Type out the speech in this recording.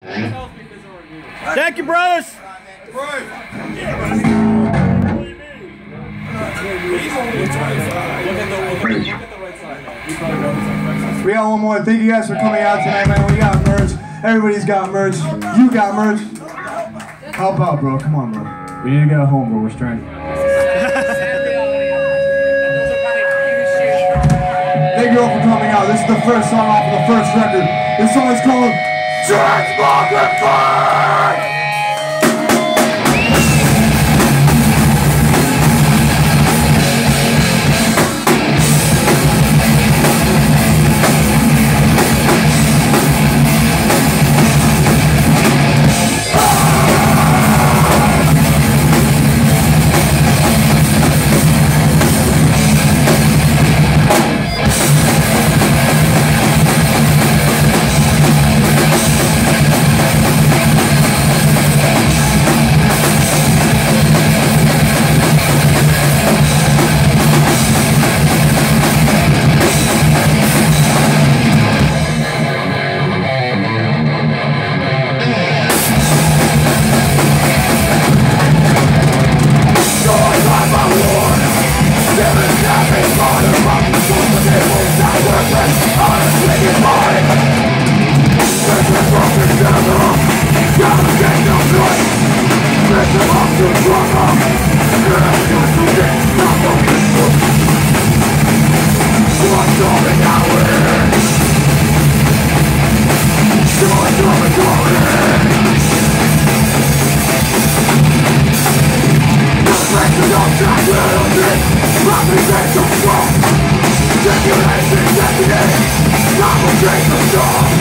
Thank you, brothers. 3. We got one more. Thank you guys for coming out tonight, man. We got merch. Everybody's got merch. You got merch. Help out, bro. Come on, bro. We need to get home, bro. We're stranded. Thank you all for coming out. This is the first song off of the first record. This song is called Transmography! Tribulation, destiny, I'm a dream of